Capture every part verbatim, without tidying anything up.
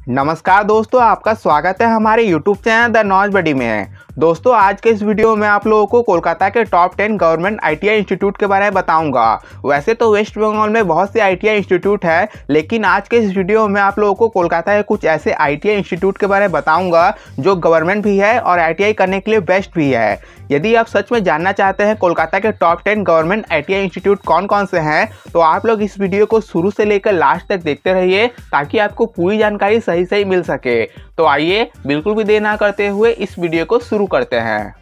नमस्कार दोस्तों, आपका स्वागत है हमारे YouTube channel the knowledge buddy में। दोस्तों, आज के इस वीडियो में आप लोगों को कोलकाता के top ten government ITI institute के बारे में बताऊंगा। वैसे तो वेस्ट बंगाल में बहुत से आईटीआई इंस्टीट्यूट है, लेकिन आज के इस वीडियो में आप लोगों को कोलकाता के कुछ ऐसे आईटीआई इंस्टीट्यूट के बारे में बताऊंगा जो गवर्नमेंट भी है और आईटीआई करने के लिए बेस्ट भी है। यदि आप सच में जानना चाहते हैं कोलकाता के top ten government ITI institute कौन कौन से हैं, तो आप लोग इस वीडियो को शुरू से लेकर लास्ट तक देखते रहिए ताकि आपको पूरी जानकारी सही सही मिल सके। तो आइए बिल्कुल भी देर ना करते हुए इस वीडियो को शुरू करते हैं।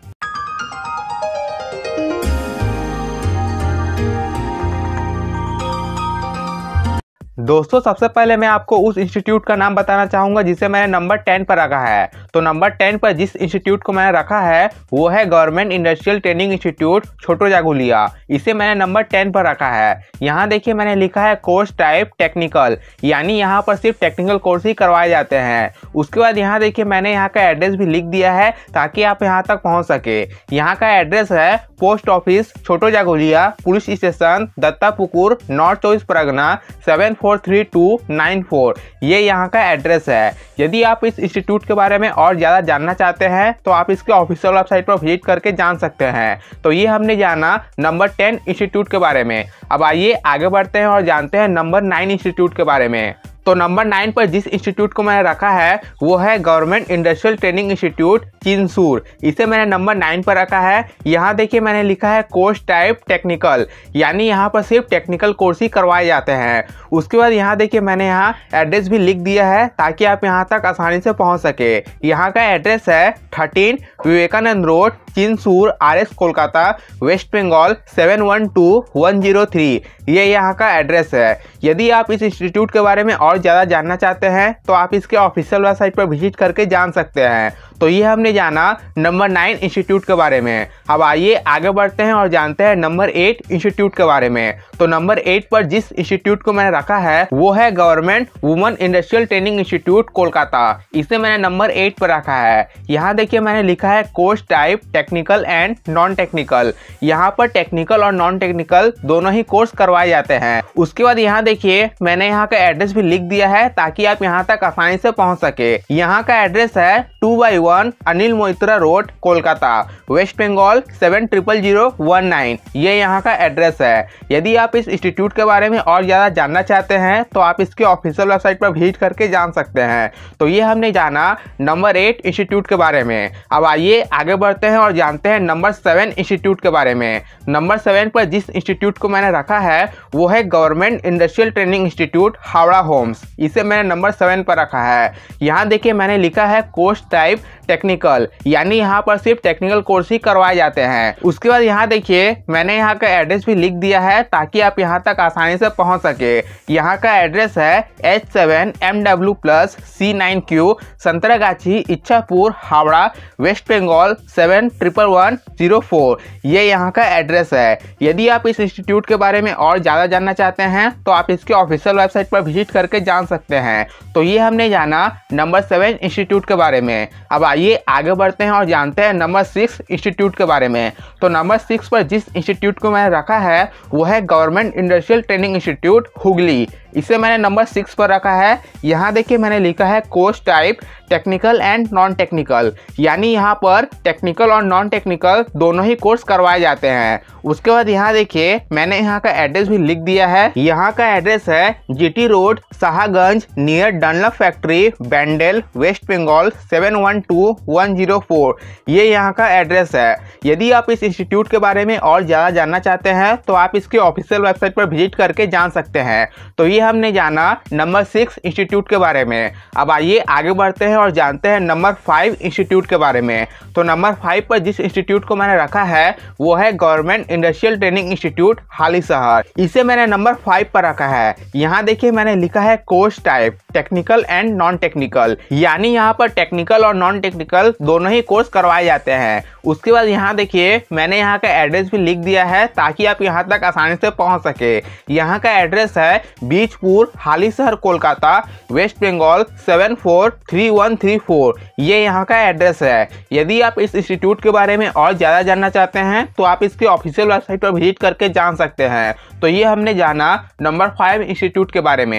दोस्तों, सबसे पहले मैं आपको उस इंस्टीट्यूट का नाम बताना चाहूंगा जिसे मैंने नंबर टेन पर रखा है। तो नंबर टेन पर जिस इंस्टीट्यूट को मैंने रखा है वो है गवर्नमेंट इंडस्ट्रियल ट्रेनिंग इंस्टीट्यूट छोटो जागुलिया। इसे मैंने नंबर टेन पर रखा है। यहाँ देखिए मैंने लिखा है कोर्स टाइप टेक्निकल, यानी यहाँ पर सिर्फ टेक्निकल कोर्स ही करवाए जाते हैं। उसके बाद यहाँ देखिए मैंने यहाँ का एड्रेस भी लिख दिया है ताकि आप यहाँ तक पहुँच सके। यहाँ का एड्रेस है post office Chhoto Jagulia, police station, Duttapukur, north चौबीस Pargana seven four three two nine four. ये यहाँ का एड्रेस है। यदि आप इस इंस्टीट्यूट के बारे में और ज़्यादा जानना चाहते हैं तो आप इसके ऑफिशियल वेबसाइट पर विजिट करके जान सकते हैं। तो ये हमने जाना नंबर टेन इंस्टीट्यूट के बारे में। अब आइए आगे बढ़ते हैं और जानते हैं नंबर नाइन इंस्टीट्यूट के बारे में। तो नंबर नाइन पर जिस इंस्टीट्यूट को मैंने रखा है वो है government industrial training institute Chinsurah. इसे मैंने नंबर नाइन पर रखा है। यहाँ देखिए मैंने लिखा है कोर्स टाइप टेक्निकल, यानी यहाँ पर सिर्फ टेक्निकल कोर्स ही करवाए जाते हैं। उसके बाद यहाँ देखिए मैंने यहाँ एड्रेस भी लिख दिया है ताकि आप यहाँ तक आसानी से पहुँच सके। यहाँ का एड्रेस है thirteen Vivekananda road, Chinsurah, R S Kolkata, waste Bengal seven one two one zero three. ये यहाँ का एड्रेस है। यदि आप इस इंस्टीट्यूट के बारे में और ज़्यादा जानना चाहते हैं तो आप इसके ऑफिशियल वेबसाइट पर विजिट करके जान सकते हैं। तो ये हमने जाना नंबर नाइन इंस्टीट्यूट के बारे में। अब आइए आगे बढ़ते हैं और जानते हैं नंबर एट इंस्टीट्यूट के बारे में। तो नंबर एट पर जिस इंस्टीट्यूट को मैंने रखा है वो है government women industrial training institute Kolkata. इसे मैंने नंबर एट पर रखा है। यहाँ देखिए मैंने लिखा है course type technical and non technical. यहाँ पर टेक्निकल और नॉन टेक्निकल दोनों ही कोर्स करवाए जाते हैं। उसके बाद यहाँ देखिए मैंने यहाँ का एड्रेस भी लिख दिया है ताकि आप यहाँ तक आसानी से पहुँच सके। यहाँ का एड्रेस है two by one Anil Moitra road, Kolkata, waste Bengal seven triple zero one nine. ये यहाँ का एड्रेस है। यदि आप इस इंस्टीट्यूट के बारे में और ज़्यादा जानना चाहते हैं तो आप इसके ऑफिशियल वेबसाइट पर विजिट करके जान सकते हैं। तो ये हमने जाना नंबर एट इंस्टीट्यूट के बारे में। अब आइए आगे बढ़ते हैं और जानते हैं नंबर सेवन इंस्टीट्यूट के बारे में। नंबर सेवन पर जिस इंस्टीट्यूट को मैंने रखा है वो है government industrial training institute Howrah homes. इसे मैंने नंबर सेवन पर रखा है। यहाँ देखिए मैंने लिखा है कोर्स टाइप टेक्निकल, यानी यहाँ पर सिर्फ टेक्निकल कोर्स ही करवाए जाते हैं। उसके बाद यहाँ देखिए मैंने यहाँ का एड्रेस भी लिख दिया है ताकि आप यहाँ तक आसानी से पहुँच सके। यहाँ का एड्रेस है H seven M W plus C nine Q, Santragachi, Ichhapur, Howrah, west Bengal seven triple one zero four. ये यहाँ का एड्रेस है। यदि आप इस इंस्टीट्यूट के बारे में और ज़्यादा जानना चाहते हैं तो आप इसके ऑफिशियल वेबसाइट पर विजिट करके जान सकते हैं। तो ये हमने जाना नंबर सेवन इंस्टीट्यूट के बारे में। अब आइए आगे बढ़ते हैं और जानते हैं नंबर सिक्स इंस्टीट्यूट के बारे में। तो नंबर सिक्स पर जिस इंस्टीट्यूट को मैंने रखा है वो है government industrial training institute Hooghly. इसे मैंने नंबर सिक्स पर रखा है। यहाँ देखिए मैंने लिखा है course type technical and non technical, यानी यहाँ पर टेक्निकल और नॉन टेक्निकल दोनों ही कोर्स करवाए जाते हैं। उसके बाद यहाँ देखिए मैंने यहाँ का एड्रेस भी लिख दिया है। यहाँ का एड्रेस है GT road, Shahganj, near Dunlop factory, Bandel, west Bengal seven one two one zero four. ये यहाँ का एड्रेस है। यदि आप इस इंस्टीट्यूट के बारे में और ज़्यादा जानना चाहते हैं तो आप इसके ऑफिशियल वेबसाइट पर विजिट करके जान सकते हैं। तो ये हमने जाना नंबर सिक्स इंस्टीट्यूट के बारे में। अब आइए आगे बढ़ते हैं और जानते हैं नंबर फाइव इंस्टीट्यूट के बारे में। तो नंबर फाइव पर जिस इंस्टीट्यूट को मैंने रखा है वो है गवर्नमेंट इंडस्ट्रियल ट्रेनिंग इंस्टीट्यूट हाली शहर। इसे मैंने नंबर फाइव पर रखा है। यहाँ देखिए मैंने लिखा है course type technical and non technical, यानी यहाँ पर टेक्निकल और नॉन टेक्निकल दोनों ही कोर्स करवाए जाते हैं। उसके बाद यहाँ देखिए मैंने यहाँ का एड्रेस भी लिख दिया है ताकि आप यहाँ तक आसानी से पहुँच सके। यहाँ का एड्रेस है Bichpur, Halisahar, Kolkata, waste Bengal seven four three one three four. ये यहाँ का एड्रेस है। यदि आप इस इंस्टीट्यूट के बारे में और ज़्यादा जानना चाहते हैं तो आप इसके ऑफिशियल वेबसाइट पर विजिट करके जान सकते हैं। तो ये हमने जाना नंबर फाइव इंस्टीट्यूट के बारे में।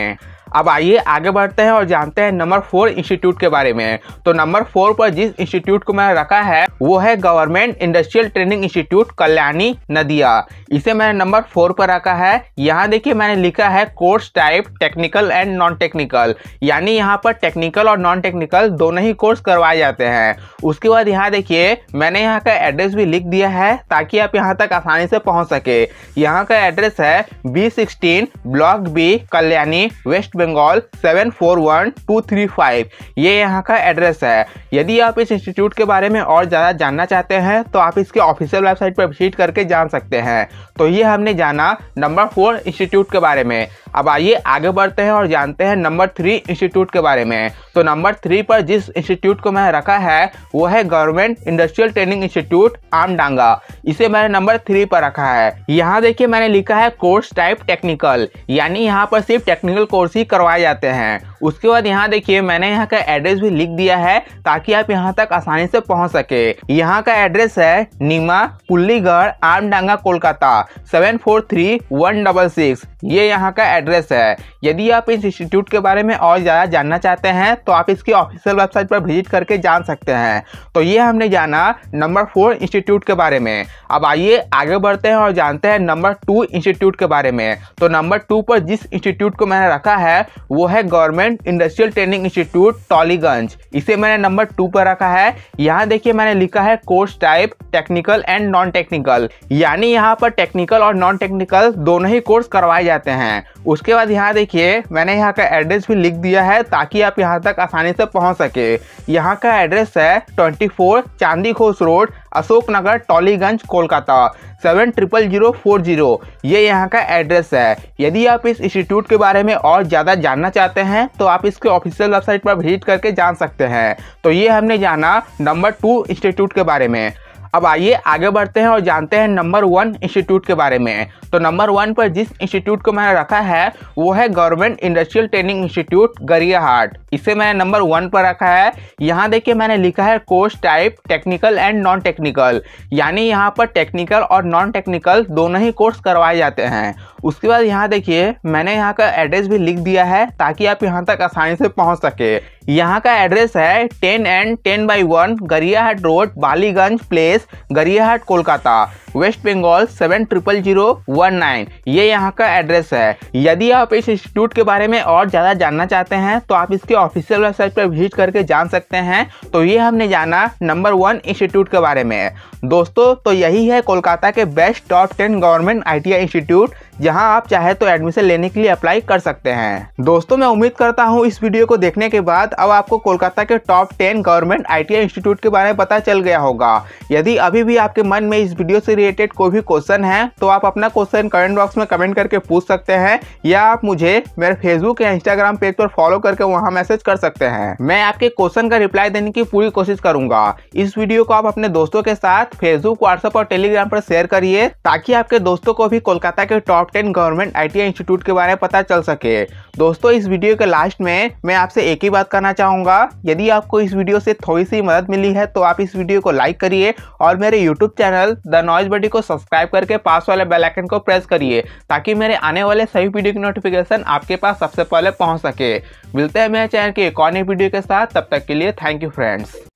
अब आइए आगे बढ़ते हैं और जानते हैं नंबर फोर इंस्टीट्यूट के बारे में। तो नंबर फोर पर जिस इंस्टीट्यूट को मैंने रखा है वो है government industrial training institute Kalyani Nadia. इसे मैंने नंबर फोर पर रखा है। यहाँ देखिए मैंने लिखा है course type technical and non technical, यानी यहाँ पर टेक्निकल और नॉन टेक्निकल दोनों ही कोर्स करवाए जाते हैं। उसके बाद यहाँ देखिए मैंने यहाँ का एड्रेस भी लिख दिया है ताकि आप यहाँ तक आसानी से पहुँच सके। यहाँ का एड्रेस है B sixteen block B Kalyani west Bengal seven four one two three five. ये यहाँ का एड्रेस है। यदि आप इस इंस्टीट्यूट के बारे में और ज़्यादा जानना चाहते हैं तो आप इसके ऑफिशियल वेबसाइट पर विजिट करके जान सकते हैं। तो ये हमने जाना नंबर फोर इंस्टीट्यूट के बारे में। अब आइए आगे बढ़ते हैं और जानते हैं नंबर थ्री इंस्टीट्यूट के बारे में। तो नंबर थ्री पर जिस इंस्टीट्यूट को मैंने रखा है वो है government industrial training institute Amdanga. इसे मैंने नंबर थ्री पर रखा है। यहाँ देखिए मैंने लिखा है कोर्स टाइप टेक्निकल, यानी यहाँ पर सिर्फ टेक्निकल कोर्स ही करवाए जाते हैं। उसके बाद यहाँ देखिए मैंने यहाँ का एड्रेस भी लिख दिया है ताकि आप यहाँ तक आसानी से पहुँच सके। यहाँ का एड्रेस है नीमा कुल्लीगढ़ Amdanga Kolkata seven four three one double six. ये यहाँ का एड्रेस है। यदि आप इस इंस्टीट्यूट के बारे में और ज़्यादा जानना चाहते हैं तो आप इसकी ऑफिशियल वेबसाइट पर विजिट करके जान सकते हैं। तो ये हमने जाना नंबर फोर इंस्टीट्यूट के बारे में। अब आइए आगे बढ़ते हैं और जानते हैं नंबर टू इंस्टीट्यूट के बारे में। तो नंबर टू पर जिस इंस्टीट्यूट को मैंने रखा है वो है government industrial training institute Tollygunge. इसे मैंने नंबर टू पर रखा है। यहाँ देखिए मैंने लिखा है course type technical and non technical, यानी यहाँ पर टेक्निकल और नॉन टेक्निकल दोनों ही कोर्स करवाए जाते हैं। उसके बाद यहाँ देखिए मैंने यहाँ का एड्रेस भी लिख दिया है ताकि आप यहाँ तक आसानी से पहुँच सके। यहाँ का एड्रेस है twenty four Chandi Ghosh road Ashok Nagar Tollygunge Kolkata seven triple zero four zero. ये यहाँ का एड्रेस है। यदि आप इस इंस्टीट्यूट के बारे में और ज़्यादा जानना चाहते हैं तो आप इसके ऑफिशियल वेबसाइट पर विजिट करके जान सकते हैं। तो ये हमने जाना नंबर टू इंस्टीट्यूट के बारे में। अब आइए आगे बढ़ते हैं और जानते हैं नंबर वन इंस्टीट्यूट के बारे में। तो नंबर वन पर जिस इंस्टीट्यूट को मैंने रखा है वो है government industrial training institute Gariahat. इसे मैंने नंबर वन पर रखा है। यहाँ देखिए मैंने लिखा है course type technical and non technical, यानी यहाँ पर टेक्निकल और नॉन टेक्निकल दोनों ही कोर्स करवाए जाते हैं। उसके बाद यहाँ देखिए मैंने यहाँ का एड्रेस भी लिख दिया है ताकि आप यहाँ तक आसानी से पहुँच सके। यहाँ का एड्रेस है ten and ten by one Gariahat road Ballygunge place Gariahat Kolkata waste Bengal seven triple zero one nine. ये यहाँ का एड्रेस है। यदि आप इस इंस्टीट्यूट के बारे में और ज़्यादा जानना चाहते हैं तो आप इसकी ऑफिशियल वेबसाइट पर विजिट करके जान सकते हैं। तो ये हमने जाना नंबर वन इंस्टीट्यूट के बारे में। दोस्तों तो यही है कोलकाता के best top ten government I T I institute जहां आप चाहे तो एडमिशन लेने के लिए अप्लाई कर सकते हैं। दोस्तों मैं उम्मीद करता हूं इस वीडियो को देखने के बाद अब आपको कोलकाता के top ten government I T I institute के बारे में पता चल गया होगा। यदि अभी भी आपके मन में इस वीडियो से रिलेटेड कोई भी क्वेश्चन है तो आप अपना क्वेश्चन कमेंट बॉक्स में कमेंट करके पूछ सकते हैं, या आप मुझे मेरे फेसबुक या इंस्टाग्राम पेज पर फॉलो करके वहां मैसेज कर सकते हैं। मैं आपके क्वेश्चन का रिप्लाई देने की पूरी कोशिश करूंगा। इस वीडियो को आप अपने दोस्तों के साथ फेसबुक, व्हाट्सएप और टेलीग्राम पर शेयर करिए ताकि आपके दोस्तों को भी कोलकाता के top ten government I T I institute के बारे में पता चल सके। दोस्तों इस वीडियो के लास्ट में मैं आपसे एक ही बात करना चाहूंगा, यदि आपको इस वीडियो से थोड़ी सी मदद मिली है तो आप इस वीडियो को लाइक करिए और मेरे YouTube channel the noise buddy को सब्सक्राइब करके पास वाले बेल आइकन को प्रेस करिए ताकि मेरे आने वाले सभी वीडियो की नोटिफिकेशन आपके पास सबसे पहले पहुंच सके। मिलते हैं मेरे चैनल के एक और नई वीडियो के साथ, तब तक के लिए थैंक यू फ्रेंड्स।